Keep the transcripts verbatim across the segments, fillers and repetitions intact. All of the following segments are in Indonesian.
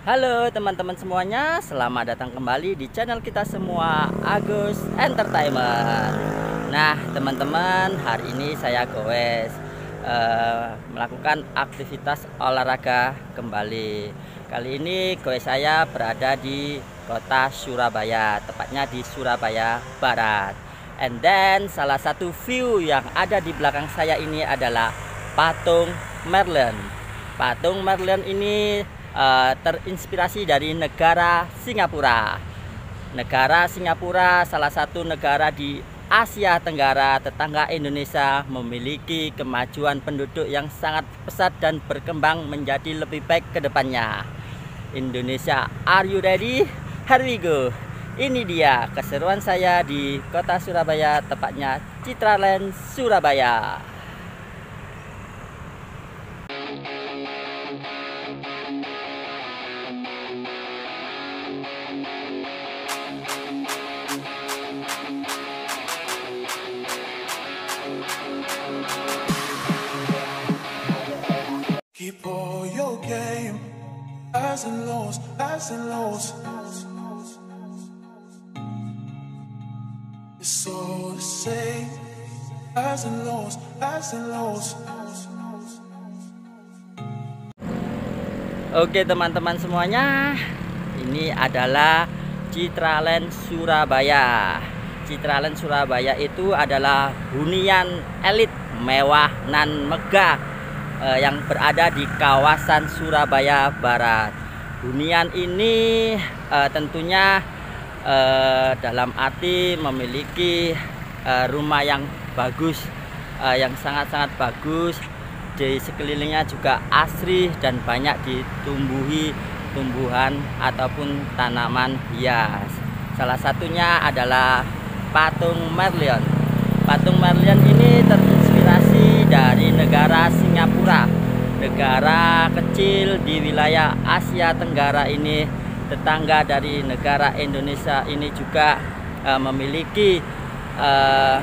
Halo teman-teman semuanya, selamat datang kembali di channel kita semua, Agus Entertainment. Nah teman-teman, hari ini saya goes uh, melakukan aktivitas olahraga kembali. Kali ini goes saya berada di kota Surabaya, tepatnya di Surabaya Barat. And then salah satu view yang ada di belakang saya ini adalah patung Merlin. Patung Merlin ini uh, terinspirasi dari negara Singapura. Negara Singapura salah satu negara di Asia Tenggara tetangga Indonesia, memiliki kemajuan penduduk yang sangat pesat dan berkembang menjadi lebih baik ke depannya. Indonesia, are you ready? Here we go. Ini dia keseruan saya di kota Surabaya, tepatnya Citraland, Surabaya. Keep all your game, highs and lows, highs and lows. It's all the same, highs and lows, highs and lows. Oke teman-teman semuanya, ini adalah Citraland Surabaya. Citraland Surabaya itu adalah hunian elit mewah nan megah eh, yang berada di kawasan Surabaya Barat. Hunian ini eh, tentunya eh, dalam arti memiliki eh, rumah yang bagus, eh, yang sangat-sangat bagus. Di sekelilingnya juga asri dan banyak ditumbuhi tumbuhan ataupun tanaman hias. Salah satunya adalah patung Merlin. Patung Merlin ini terinspirasi dari negara Singapura, negara kecil di wilayah Asia Tenggara ini, tetangga dari negara Indonesia ini juga uh, memiliki uh,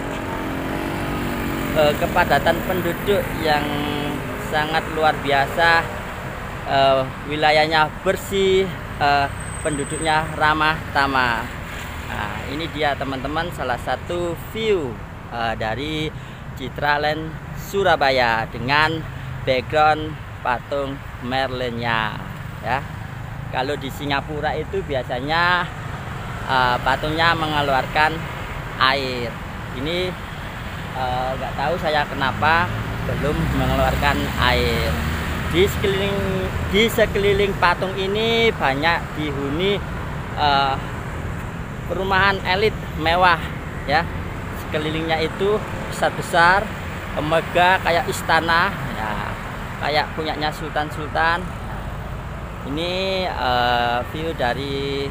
uh, kepadatan penduduk yang sangat luar biasa. Uh, wilayahnya bersih, uh, penduduknya ramah tamah. Nah, ini dia teman-teman salah satu view uh, dari Citraland Surabaya dengan background patung Merlinnya, ya. Kalau di Singapura itu biasanya uh, patungnya mengeluarkan air. Ini nggak uh, tahu saya kenapa belum mengeluarkan air. Di sekeliling di sekeliling patung ini banyak dihuni uh, perumahan elit mewah, ya. Sekelilingnya itu besar-besar, megah kayak istana, ya, kayak punyanya sultan-sultan. Ini uh, view dari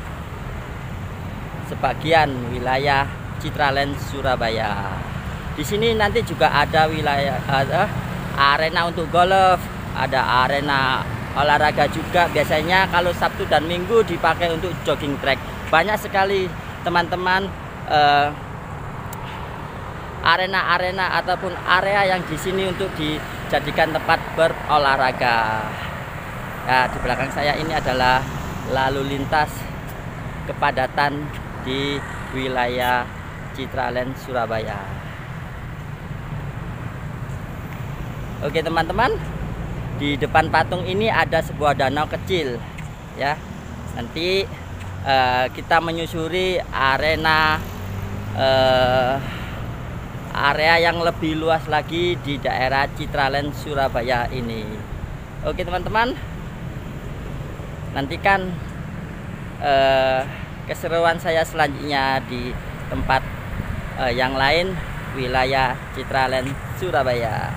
sebagian wilayah Citraland Surabaya. Di sini nanti juga ada wilayah uh, arena untuk golf, ada arena olahraga juga. Biasanya kalau Sabtu dan Minggu dipakai untuk jogging track. Banyak sekali teman-teman arena-arena uh, ataupun area yang di sini untuk dijadikan tempat berolahraga. Nah, di belakang saya ini adalah lalu lintas kepadatan di wilayah Citraland Surabaya. Oke teman-teman, di depan patung ini ada sebuah danau kecil, ya. Nanti uh, kita menyusuri arena uh, area yang lebih luas lagi di daerah Citraland Surabaya ini. Oke teman-teman, nantikan uh, keseruan saya selanjutnya di tempat uh, yang lain wilayah Citraland Surabaya.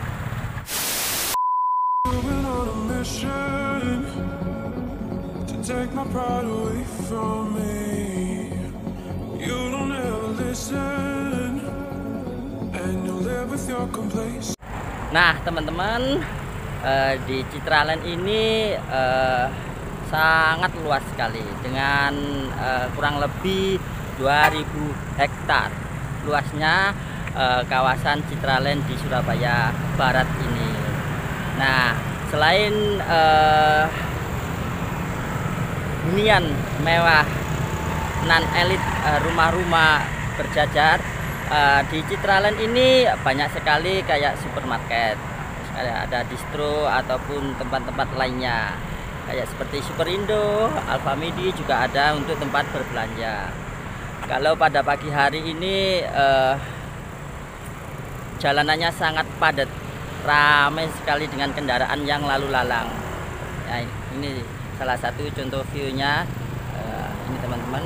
Take my pride away from me. You don't ever listen, and you live with your complaints. Nah teman-teman, uh, di Citraland ini uh, sangat luas sekali dengan uh, kurang lebih dua ribu hektar luasnya uh, kawasan Citraland di Surabaya Barat ini. Nah, selain uh, hunian mewah non elit, rumah-rumah berjajar. Di Citraland ini banyak sekali kayak supermarket, ada distro ataupun tempat-tempat lainnya kayak seperti Superindo, Alfamidi juga ada untuk tempat berbelanja. Kalau pada pagi hari ini eh, jalanannya sangat padat, ramai sekali dengan kendaraan yang lalu lalang. Nah, ini salah satu contoh view-nya. Uh, ini teman-teman.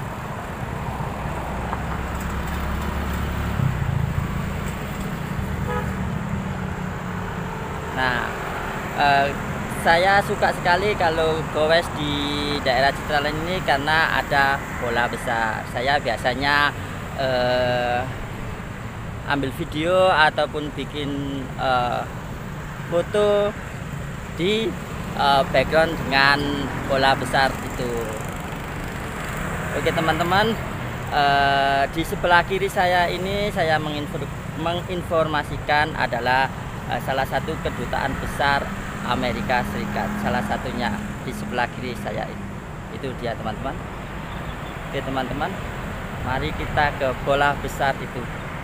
Nah, uh, saya suka sekali kalau goes di daerah Citraland ini karena ada bola besar. Saya biasanya uh, ambil video ataupun bikin uh, foto di uh, background dengan bola besar itu. Oke teman-teman, uh, di sebelah kiri saya ini saya menginfor menginformasikan adalah uh, salah satu kedutaan besar Amerika Serikat, salah satunya di sebelah kiri saya ini. Itu dia teman-teman. Oke teman-teman, mari kita ke bola besar itu.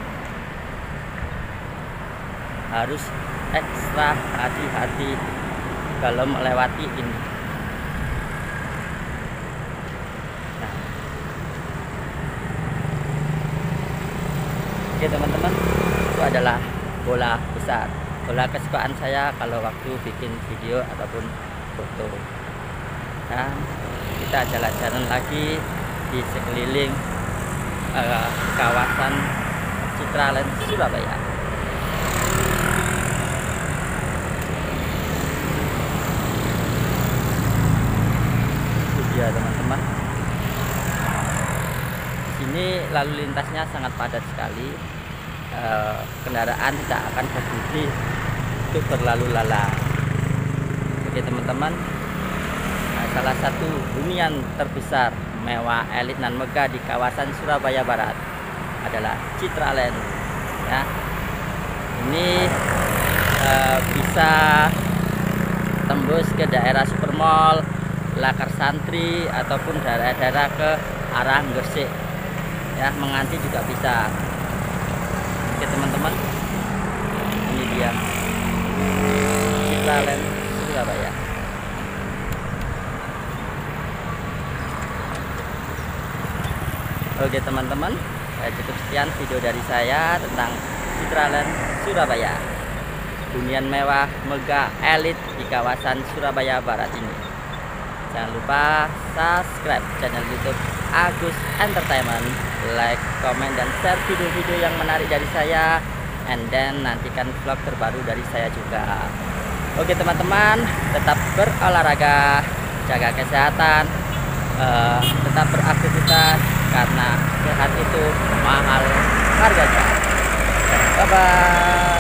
Harus ekstra hati-hati kalau melewati ini. Nah. Oke teman-teman, itu adalah bola besar, bola kesukaan saya kalau waktu bikin video ataupun foto. Dan kita jalan-jalan lagi di sekeliling uh, kawasan Citraland Surabaya. Ya teman-teman, sini lalu lintasnya sangat padat sekali, e, kendaraan tidak akan berhenti untuk berlalu lalang. Oke teman-teman, nah, salah satu hunian terbesar mewah elit dan megah di kawasan Surabaya Barat adalah Citraland. Ya, ini e, bisa tembus ke daerah Supermall, Lakar Santri ataupun daerah-daerah ke arah Gresik, ya, Menganti juga bisa. Oke teman-teman, ini dia Citraland Surabaya. Oke teman-teman, ya, cukup sekian video dari saya tentang Citraland Surabaya, hunian mewah megah elit di kawasan Surabaya Barat ini. Jangan lupa subscribe channel YouTube Agus Entertainment, like, komen, dan share video-video yang menarik dari saya, and then nantikan vlog terbaru dari saya juga. Oke teman-teman, tetap berolahraga, jaga kesehatan, uh, tetap beraktivitas karena sehat itu mahal harganya. Bye bye.